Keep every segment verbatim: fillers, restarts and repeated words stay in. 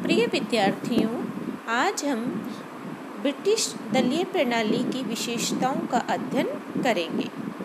प्रिय विद्यार्थियों, आज हम ब्रिटिश दलीय प्रणाली की विशेषताओं का अध्ययन करेंगे।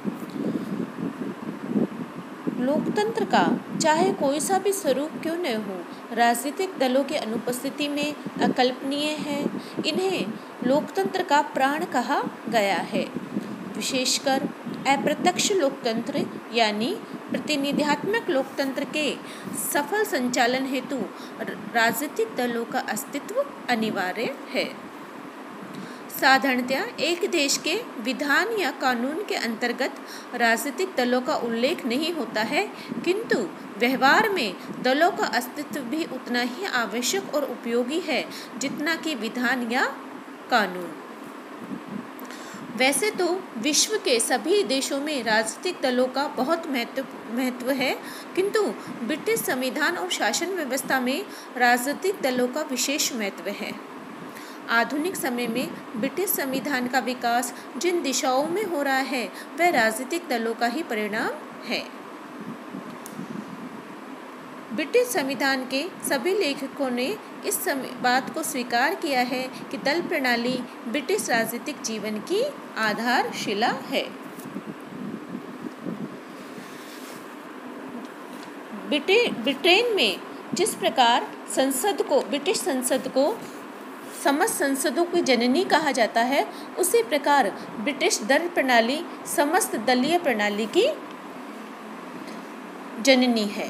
लोकतंत्र का चाहे कोई सा भी स्वरूप क्यों न हो, राजनीतिक दलों की अनुपस्थिति में अकल्पनीय है। इन्हें लोकतंत्र का प्राण कहा गया है। विशेषकर अप्रत्यक्ष लोकतंत्र यानी प्रतिनिधित्वात्मक लोकतंत्र के सफल संचालन हेतु राजनीतिक दलों का अस्तित्व अनिवार्य है। साधारणतया एक देश के विधान या कानून के अंतर्गत राजनीतिक दलों का उल्लेख नहीं होता है, किंतु व्यवहार में दलों का अस्तित्व भी उतना ही आवश्यक और उपयोगी है जितना कि विधान या कानून। वैसे तो विश्व के सभी देशों में राजनीतिक दलों का बहुत महत्व महत्व है, किंतु ब्रिटिश संविधान और शासन व्यवस्था में राजनीतिक दलों का विशेष महत्व है। आधुनिक समय में ब्रिटिश संविधान का विकास जिन दिशाओं में हो रहा है, वह राजनीतिक दलों का ही परिणाम है। ब्रिटिश संविधान के सभी लेखकों ने इस बात को स्वीकार किया है कि दल प्रणाली ब्रिटिश राजनीतिक जीवन की आधारशिला है। ब्रिटेन में जिस प्रकार संसद को ब्रिटिश संसद को समस्त संसदों की जननी कहा जाता है, उसी प्रकार ब्रिटिश दल प्रणाली समस्त दलीय प्रणाली की जननी है।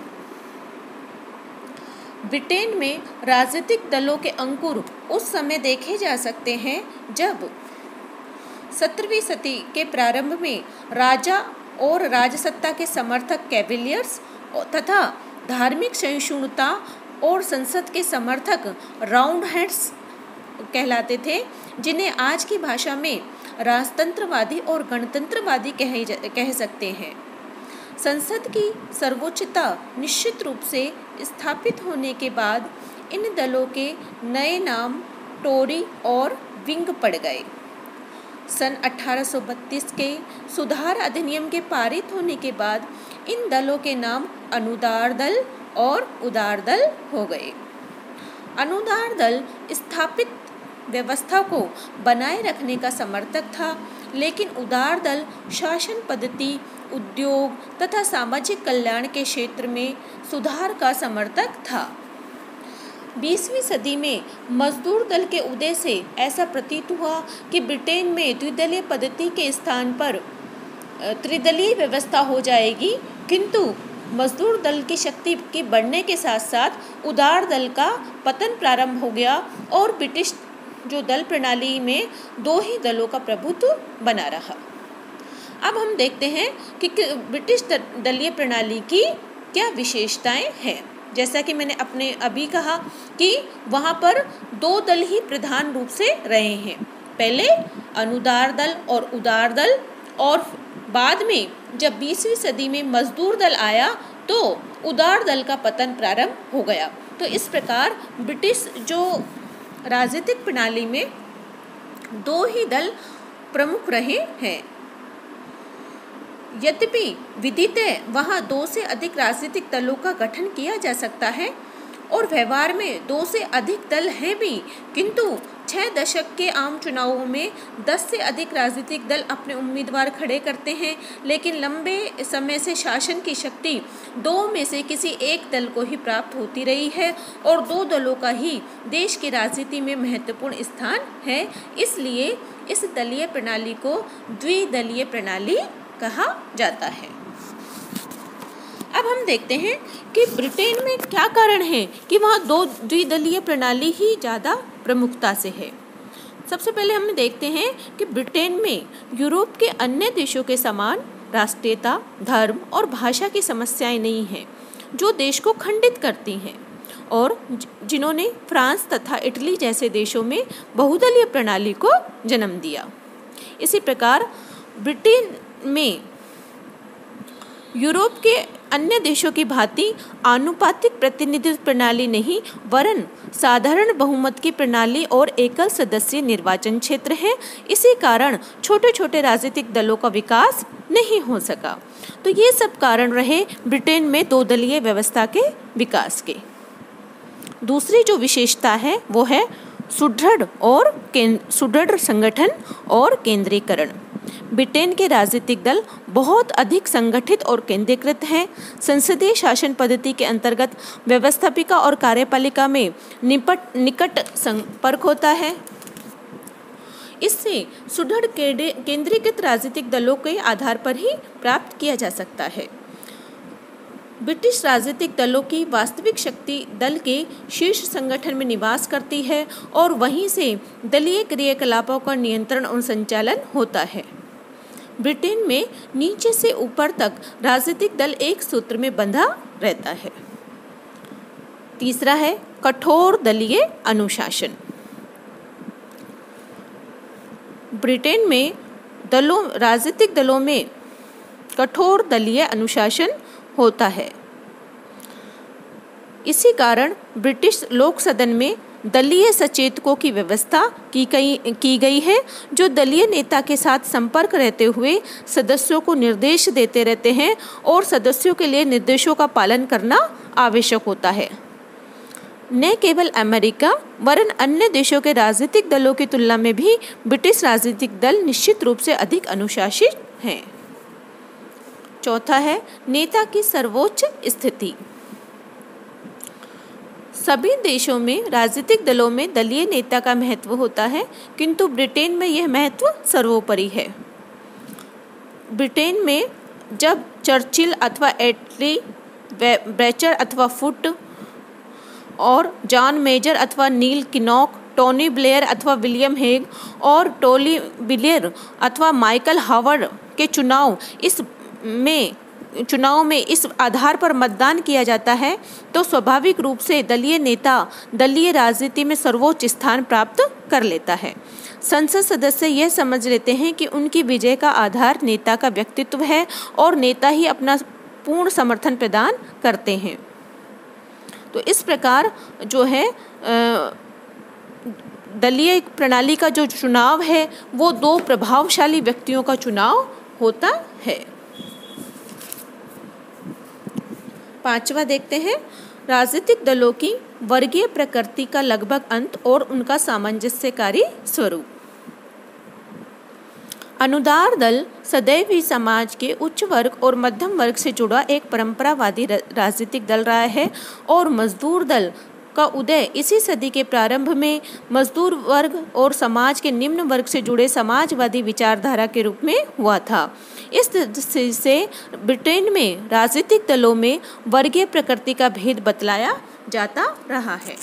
ब्रिटेन में राजनीतिक दलों के अंकुर उस समय देखे जा सकते हैं जब सत्रहवीं सदी के प्रारंभ में राजा और राजसत्ता के समर्थक कैविलियर्स तथा धार्मिक सहिष्णुता और संसद के समर्थक राउंड हेड्स कहलाते थे, जिन्हें आज की भाषा में राजतंत्रवादी और गणतंत्रवादी कहे कह सकते हैं। संसद की सर्वोच्चता निश्चित रूप से स्थापित होने के बाद इन दलों के नए नाम टोरी और विंग पड़ गए। सन अठारह सौ बत्तीस के सुधार अधिनियम के पारित होने के बाद इन दलों के नाम अनुदार दल और उदार दल हो गए। अनुदार दल स्थापित व्यवस्था को बनाए रखने का समर्थक था, लेकिन उदार दल शासन पद्धति, उद्योग तथा सामाजिक कल्याण के क्षेत्र में सुधार का समर्थक था। बीसवीं सदी में मजदूर दल के उदय से ऐसा प्रतीत हुआ कि ब्रिटेन में द्विदलीय पद्धति के स्थान पर त्रिदलीय व्यवस्था हो जाएगी, किंतु मजदूर दल की शक्ति के बढ़ने के साथ साथ उदार दल का पतन प्रारंभ हो गया और ब्रिटिश जो दल प्रणाली में दो ही दलों का प्रभुत्व बना रहा। अब हम देखते हैं कि ब्रिटिश दलीय प्रणाली की क्या विशेषताएं हैं। जैसा कि मैंने अपने अभी कहा कि वहाँ पर दो दल ही प्रधान रूप से रहे हैं। पहले अनुदार दल और उदार दल, और बाद में जब बीसवीं सदी में मजदूर दल आया तो उदार दल का पतन प्रारंभ हो गया। तो इस प्रकार ब्रिटिश जो राजनीतिक प्रणाली में दो ही दल प्रमुख रहे हैं। यद्यपि विधितः वहाँ दो से अधिक राजनीतिक दलों का गठन किया जा सकता है और व्यवहार में दो से अधिक दल हैं भी, किंतु छह दशक के आम चुनावों में दस से अधिक राजनीतिक दल अपने उम्मीदवार खड़े करते हैं, लेकिन लंबे समय से शासन की शक्ति दो में से किसी एक दल को ही प्राप्त होती रही है और दो दलों का ही देश की राजनीति में महत्वपूर्ण स्थान है। इसलिए इस दलीय प्रणाली को द्विदलीय प्रणाली कहा जाता है। अब हम देखते हैं कि ब्रिटेन में क्या कारण है कि वहाँ दो द्विदलीय प्रणाली ही ज़्यादा प्रमुखता से है। सबसे पहले हम देखते हैं कि ब्रिटेन में यूरोप के अन्य देशों के समान राष्ट्रीयता, धर्म और भाषा की समस्याएं नहीं हैं, जो देश को खंडित करती हैं और जिन्होंने फ्रांस तथा इटली जैसे देशों में बहुदलीय प्रणाली को जन्म दिया। इसी प्रकार ब्रिटेन में यूरोप के अन्य देशों की भांति आनुपातिक प्रतिनिधित्व प्रणाली नहीं, वरन साधारण बहुमत की प्रणाली और एकल सदस्य निर्वाचन क्षेत्र है। इसी कारण छोटे छोटे राजनीतिक दलों का विकास नहीं हो सका। तो ये सब कारण रहे ब्रिटेन में दो दलीय व्यवस्था के विकास के। दूसरी जो विशेषता है वो है सुदृढ़ और सुदृढ़ संगठन और केंद्रीकरण। ब्रिटेन के राजनीतिक दल बहुत अधिक संगठित और केंद्रीकृत हैं। संसदीय शासन पद्धति के अंतर्गत व्यवस्थापिका और कार्यपालिका में निपट निकट संपर्क होता है। इससे सुदृढ़ केंद्रीकृत राजनीतिक दलों के आधार पर ही प्राप्त किया जा सकता है। ब्रिटिश राजनीतिक दलों की वास्तविक शक्ति दल के शीर्ष संगठन में निवास करती है और वहीं से दलीय क्रियाकलापों का नियंत्रण और संचालन होता है। ब्रिटेन में नीचे से ऊपर तक राजनीतिक दल एक सूत्र में बंधा रहता है। तीसरा है कठोर दलीय अनुशासन। ब्रिटेन में दलों राजनीतिक दलों में कठोर दलीय अनुशासन होता है। इसी कारण ब्रिटिश लोक सदन में दलीय सचेतकों की व्यवस्था की गई की गई है, जो दलीय नेता के साथ संपर्क रहते हुए सदस्यों को निर्देश देते रहते हैं और सदस्यों के लिए निर्देशों का पालन करना आवश्यक होता है। न केवल अमेरिका वरन अन्य देशों के राजनीतिक दलों की तुलना में भी ब्रिटिश राजनीतिक दल निश्चित रूप से अधिक अनुशासित हैं। चौथा है नेता की सर्वोच्च स्थिति। सभी देशों में राजनीतिक दलों में दलीय नेता का महत्व होता है, किंतु ब्रिटेन में यह महत्व सर्वोपरि है। ब्रिटेन में जब चर्चिल अथवा एटली, ब्रेचर अथवा फुट और जॉन मेजर अथवा नील किनॉक, टोनी ब्लेयर अथवा विलियम हेग और टोनी ब्लेयर अथवा माइकल हावर्ड के चुनाव इस में चुनाव में इस आधार पर मतदान किया जाता है, तो स्वाभाविक रूप से दलीय नेता दलीय राजनीति में सर्वोच्च स्थान प्राप्त कर लेता है। संसद सदस्य यह समझ लेते हैं कि उनकी विजय का आधार नेता का व्यक्तित्व है और नेता ही अपना पूर्ण समर्थन प्रदान करते हैं। तो इस प्रकार जो है दलीय प्रणाली का जो चुनाव है वो दो प्रभावशाली व्यक्तियों का चुनाव होता है। पांचवा देखते हैं राजनीतिक दलों की वर्गीय प्रकृति का लगभग अंत और उनका सामंजस्यकारी स्वरूप। अनुदार दल सदैव ही समाज के उच्च वर्ग और मध्यम वर्ग से जुड़ा एक परंपरावादी राजनीतिक दल रहा है और मजदूर दल का उदय इसी सदी के प्रारंभ में मजदूर वर्ग और समाज के निम्न वर्ग से जुड़े समाजवादी विचारधारा के रूप में हुआ था। इस दृष्टि से ब्रिटेन में राजनीतिक दलों में वर्गीय प्रकृति का भेद बतलाया जाता रहा है।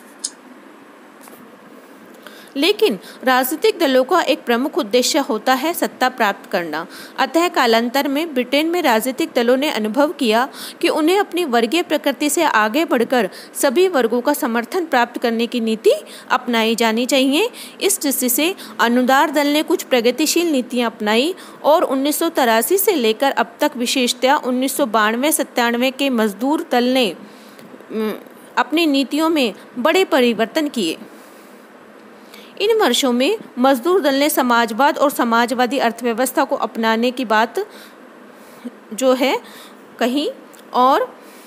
लेकिन राजनीतिक दलों का एक प्रमुख उद्देश्य होता है सत्ता प्राप्त करना। अतः कालांतर में ब्रिटेन में राजनीतिक दलों ने अनुभव किया कि उन्हें अपनी वर्गीय प्रकृति से आगे बढ़कर सभी वर्गों का समर्थन प्राप्त करने की नीति अपनाई जानी चाहिए। इस दृष्टि से अनुदार दल ने कुछ प्रगतिशील नीतियां अपनाई और उन्नीस सौ तिरासी से लेकर अब तक विशेषतया उन्नीस सौ बानवे सत्तानवे के मजदूर दल ने अपनी नीतियों में बड़े परिवर्तन किए। इन वर्षों में मजदूर दल ने समाजवाद और समाजवादी अर्थव्यवस्था को अपनाने की बात जो है कही और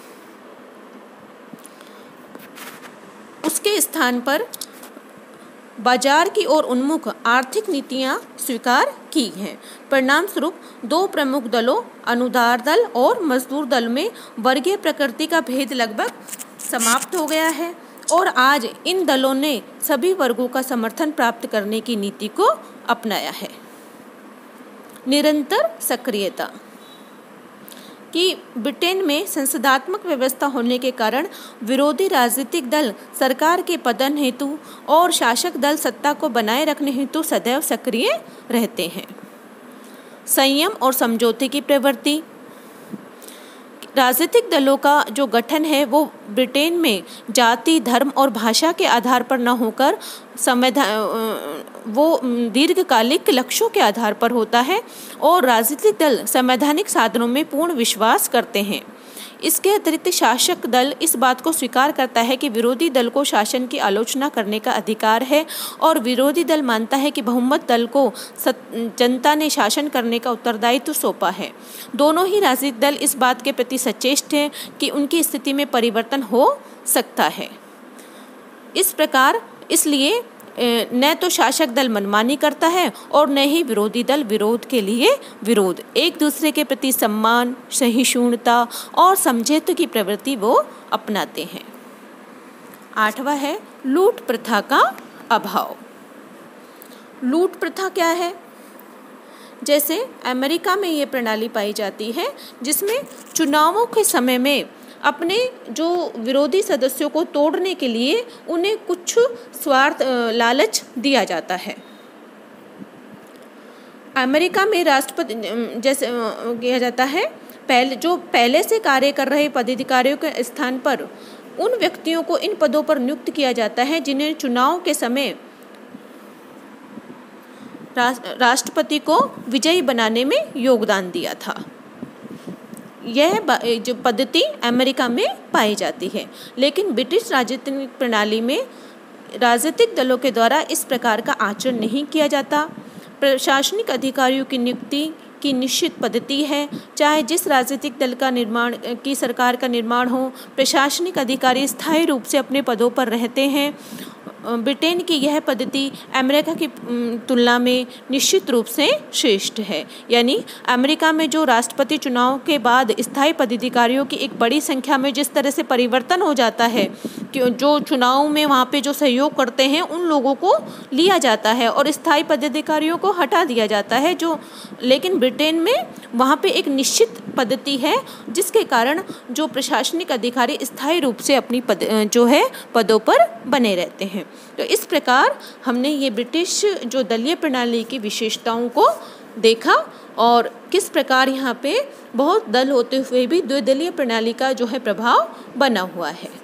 उसके स्थान पर बाजार की ओर उन्मुख आर्थिक नीतियां स्वीकार की हैं। परिणाम स्वरूप दो प्रमुख दलों अनुदार दल और मजदूर दल में वर्गीय प्रकृति का भेद लगभग समाप्त हो गया है और आज इन दलों ने सभी वर्गों का समर्थन प्राप्त करने की नीति को अपनाया है। निरंतर सक्रियता कि ब्रिटेन में संसदात्मक व्यवस्था होने के कारण विरोधी राजनीतिक दल सरकार के पतन हेतु और शासक दल सत्ता को बनाए रखने हेतु सदैव सक्रिय रहते हैं। संयम और समझौते की प्रवृत्ति। राजनीतिक दलों का जो गठन है वो ब्रिटेन में जाति, धर्म और भाषा के आधार पर न होकर संवैधान वो दीर्घकालिक लक्ष्यों के आधार पर होता है और राजनीतिक दल संवैधानिक साधनों में पूर्ण विश्वास करते हैं। इसके अतिरिक्त शासक दल इस बात को स्वीकार करता है कि विरोधी दल को शासन की आलोचना करने का अधिकार है और विरोधी दल मानता है कि बहुमत दल को जनता ने शासन करने का उत्तरदायित्व सौंपा है। दोनों ही राजनीतिक दल इस बात के प्रति सचेत हैं कि उनकी स्थिति में परिवर्तन हो सकता है। इस प्रकार इसलिए न तो शासक दल मनमानी करता है और न ही विरोधी दल विरोध के लिए विरोध, एक दूसरे के प्रति सम्मान, सहिष्णुता और समझौते की प्रवृत्ति वो अपनाते हैं। आठवां है लूट प्रथा का अभाव। लूट प्रथा क्या है? जैसे अमेरिका में ये प्रणाली पाई जाती है जिसमें चुनावों के समय में अपने जो विरोधी सदस्यों को तोड़ने के लिए उन्हें कुछ स्वार्थ लालच दिया जाता है। अमेरिका में राष्ट्रपति जैसे किया जाता है, पहले जो पहले से कार्य कर रहे पदाधिकारियों के स्थान पर उन व्यक्तियों को इन पदों पर नियुक्त किया जाता है जिन्हें चुनाव के समय राष्ट्रपति को विजयी बनाने में योगदान दिया था। यह जो पद्धति अमेरिका में पाई जाती है, लेकिन ब्रिटिश राजनीतिक प्रणाली में राजनीतिक दलों के द्वारा इस प्रकार का आचरण नहीं किया जाता। प्रशासनिक अधिकारियों की नियुक्ति की निश्चित पद्धति है, चाहे जिस राजनीतिक दल का निर्माण की सरकार का निर्माण हो, प्रशासनिक अधिकारी स्थायी रूप से अपने पदों पर रहते हैं। ब्रिटेन की यह पद्धति अमेरिका की तुलना में निश्चित रूप से श्रेष्ठ है। यानी अमेरिका में जो राष्ट्रपति चुनाव के बाद स्थायी पदाधिकारियों की एक बड़ी संख्या में जिस तरह से परिवर्तन हो जाता है कि जो चुनाव में वहाँ पे जो सहयोग करते हैं उन लोगों को लिया जाता है और स्थायी पदाधिकारियों को हटा दिया जाता है, जो लेकिन ब्रिटेन में वहाँ पे एक निश्चित पद्धति है जिसके कारण जो प्रशासनिक अधिकारी स्थायी रूप से अपनी पद जो है पदों पर बने रहते हैं। तो इस प्रकार हमने ये ब्रिटिश जो दलीय प्रणाली की विशेषताओं को देखा और किस प्रकार यहाँ पे बहुत दल होते हुए भी द्विदलीय प्रणाली का जो है प्रभाव बना हुआ है।